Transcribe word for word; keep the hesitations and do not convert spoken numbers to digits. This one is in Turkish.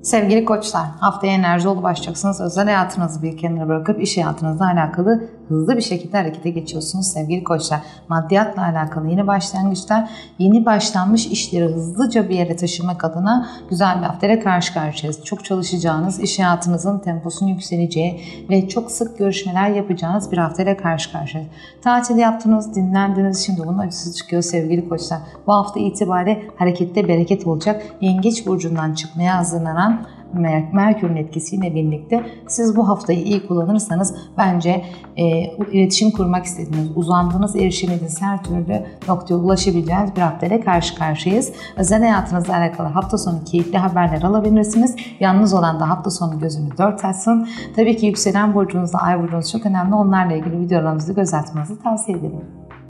Sevgili koçlar, haftaya enerji dolu başlayacaksınız. Özel hayatınızı bir kenara bırakıp iş hayatınızla alakalı hızlı bir şekilde harekete geçiyorsunuz sevgili koçlar. Maddiyatla alakalı yeni başlangıçlar, yeni başlanmış işleri hızlıca bir yere taşımak adına güzel bir haftayla karşı karşıyayız. Çok çalışacağınız, iş hayatınızın temposunun yükseleceği ve çok sık görüşmeler yapacağınız bir haftayla karşı karşıyayız. Tatil yaptınız, dinlendiniz, şimdi bunun acısı çıkıyor sevgili koçlar. Bu hafta itibariyle harekette bereket olacak. Yengeç burcundan çıkmaya hazırlanan Merkür'ün etkisiyle birlikte siz bu haftayı iyi kullanırsanız bence e, iletişim kurmak istediğiniz, uzandığınız, erişemediğiniz her türlü noktaya ulaşabileceğiniz bir haftayla karşı karşıyayız. Özel hayatınızla alakalı hafta sonu keyifli haberler alabilirsiniz. Yalnız olan da hafta sonu gözünü dört açsın. Tabii ki yükselen burcunuzla ay burcunuz çok önemli. Onlarla ilgili videolarımızı göz atmanızı tavsiye ederim.